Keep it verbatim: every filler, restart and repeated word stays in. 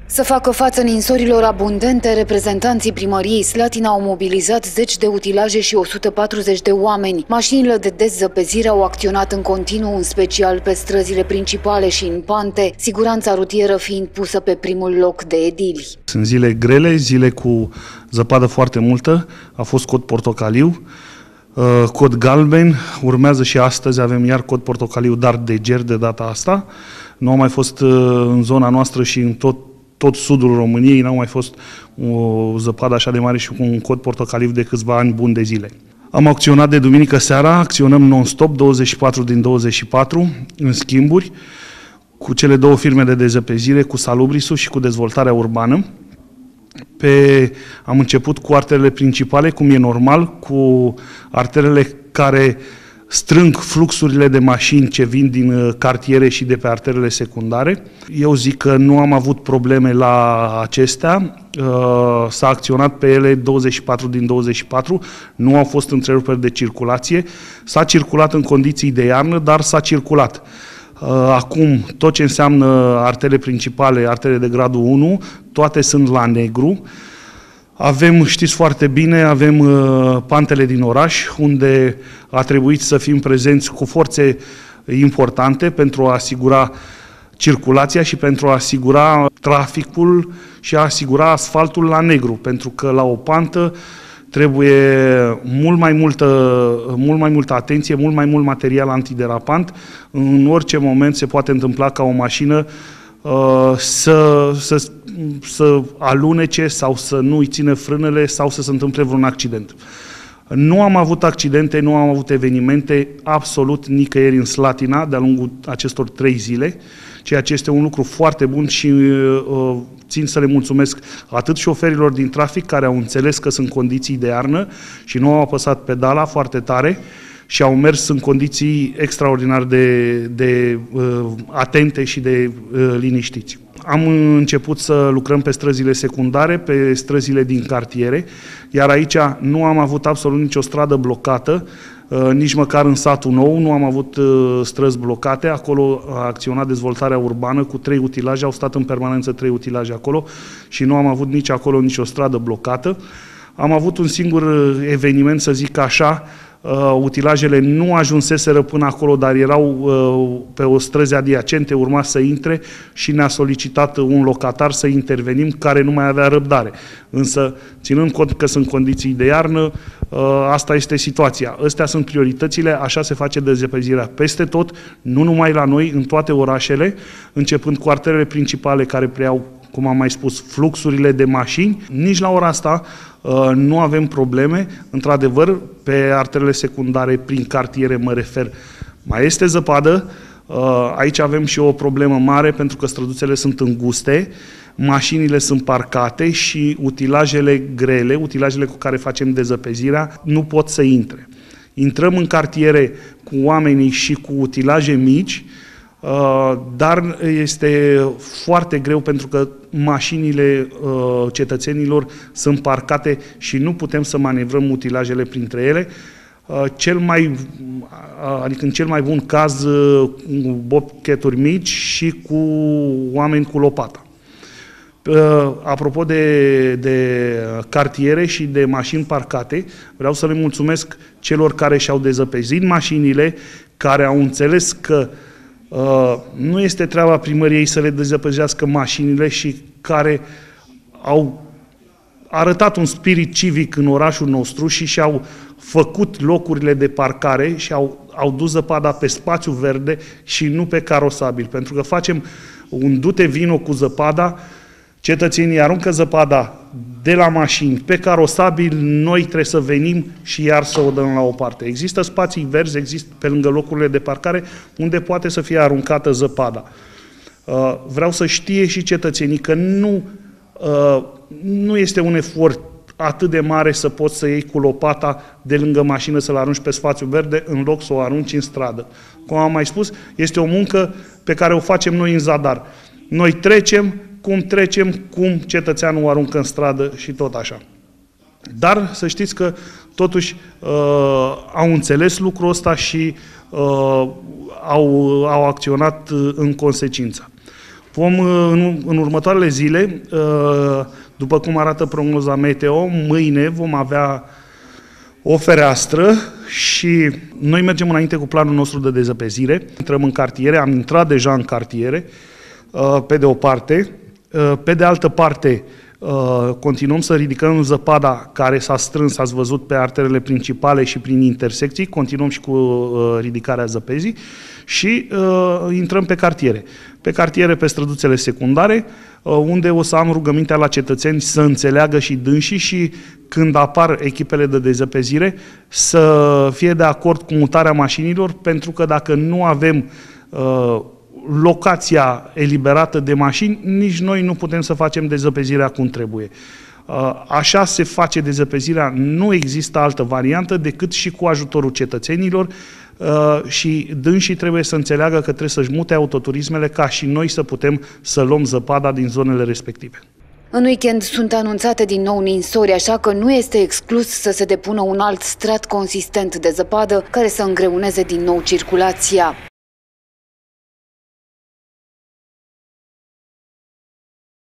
Să facă față ninsorilor abundente, reprezentanții primăriei Slatina au mobilizat zeci de utilaje și o sută patruzeci de oameni. Mașinile de dezăpezire au acționat în continuu, în special pe străzile principale și în pante, siguranța rutieră fiind pusă pe primul loc de edili. Sunt zile grele, zile cu zăpadă foarte multă, a fost cod portocaliu, cod galben, urmează și astăzi avem iar cod portocaliu, dar de ger de data asta. Nu a mai fost în zona noastră și în tot tot sudul României, n-au mai fost o zăpadă așa de mare și cu un cod portocaliu de câțiva ani buni de zile. Am acționat de duminică seara, acționăm non-stop, douăzeci și patru din douăzeci și patru, în schimburi, cu cele două firme de dezăpezire, cu Salubrisul și cu Dezvoltarea Urbană. Pe, am început cu arterele principale, cum e normal, cu arterele care strâng fluxurile de mașini ce vin din cartiere și de pe arterele secundare. Eu zic că nu am avut probleme la acestea, s-a acționat pe ele douăzeci și patru din douăzeci și patru, nu au fost întreruperi de circulație, s-a circulat în condiții de iarnă, dar s-a circulat. Acum, tot ce înseamnă artere principale, artere de gradul unu, toate sunt la negru. Avem, știți foarte bine, avem uh, pantele din oraș, unde a trebuit să fim prezenți cu forțe importante pentru a asigura circulația și pentru a asigura traficul și a asigura asfaltul la negru, pentru că la o pantă trebuie mult mai multă, mult mai multă atenție, mult mai mult material antiderapant. În orice moment se poate întâmpla ca o mașină Să, să, să alunece sau să nu îi țină frânele sau să se întâmple vreun accident. Nu am avut accidente, nu am avut evenimente absolut nicăieri în Slatina de-a lungul acestor trei zile, ceea ce este un lucru foarte bun și uh, țin să le mulțumesc atât șoferilor din trafic care au înțeles că sunt condiții de iarnă și nu au apăsat pedala foarte tare, și au mers în condiții extraordinar de, de uh, atente și de uh, liniștiți. Am început să lucrăm pe străzile secundare, pe străzile din cartiere, iar aici nu am avut absolut nicio stradă blocată, uh, nici măcar în satul nou nu am avut uh, străzi blocate. Acolo a acționat Dezvoltarea Urbană cu trei utilaje, au stat în permanență trei utilaje acolo și nu am avut nici acolo nicio stradă blocată. Am avut un singur eveniment, să zic așa, Uh, utilajele nu ajunseseră până acolo, dar erau uh, pe o străzi adiacente, urma să intre și ne-a solicitat un locatar să intervenim, care nu mai avea răbdare. Însă, ținând cont că sunt condiții de iarnă, uh, asta este situația. Astea sunt prioritățile, așa se face dezăpezirea peste tot, nu numai la noi, în toate orașele, începând cu arterele principale care preiau, cum am mai spus, fluxurile de mașini. Nici la ora asta uh, nu avem probleme. Într-adevăr, pe arterele secundare, prin cartiere mă refer, mai este zăpadă. Uh, aici avem și o problemă mare, pentru că străduțele sunt înguste, mașinile sunt parcate și utilajele grele, utilajele cu care facem dezăpezirea, nu pot să intre. Intrăm în cartiere cu oamenii și cu utilaje mici, Uh, dar este foarte greu pentru că mașinile uh, cetățenilor sunt parcate și nu putem să manevrăm utilajele printre ele. Uh, cel mai, uh, adică în cel mai bun caz uh, cu bobcheturi mici și cu oameni cu lopata. Uh, apropo de, de cartiere și de mașini parcate, vreau să le mulțumesc celor care și-au dezăpezit mașinile, care au înțeles că Uh, nu este treaba primăriei să le dezăpăzească mașinile și care au arătat un spirit civic în orașul nostru și și-au făcut locurile de parcare și au, au dus zăpada pe spațiu verde și nu pe carosabil. Pentru că facem un dute vino cu zăpada, cetățenii aruncă zăpada de la mașini pe carosabil, noi trebuie să venim și iar să o dăm la o parte. Există spații verzi, există pe lângă locurile de parcare, unde poate să fie aruncată zăpada. Vreau să știe și cetățenii că nu, nu este un efort atât de mare să poți să iei cu lopata de lângă mașină să-l arunci pe spațiu verde, în loc să o arunci în stradă. Cum am mai spus, este o muncă pe care o facem noi în zadar. Noi trecem, cum trecem, cum cetățeanul o aruncă în stradă și tot așa. Dar să știți că totuși uh, au înțeles lucrul ăsta și uh, au, au acționat în consecință. Vom, în, în următoarele zile, după cum arată prognoza meteo, mâine vom avea o fereastră și noi mergem înainte cu planul nostru de dezăpezire. Intrăm în cartiere, am intrat deja în cartiere, pe de o parte. Pe de altă parte, continuăm să ridicăm zăpada care s-a strâns, ați văzut, pe arterele principale și prin intersecții, continuăm și cu ridicarea zăpezii și uh, intrăm pe cartiere. Pe cartiere, pe străduțele secundare, uh, unde o să am rugămintea la cetățeni să înțeleagă și dânsii și când apar echipele de dezăpezire să fie de acord cu mutarea mașinilor, pentru că dacă nu avem uh, locația eliberată de mașini, nici noi nu putem să facem dezăpezirea cum trebuie. Așa se face dezăpezirea, nu există altă variantă decât și cu ajutorul cetățenilor și dânsii trebuie să înțeleagă că trebuie să-și mute autoturismele ca și noi să putem să luăm zăpada din zonele respective. În weekend sunt anunțate din nou ninsori, așa că nu este exclus să se depună un alt strat consistent de zăpadă care să îngreuneze din nou circulația.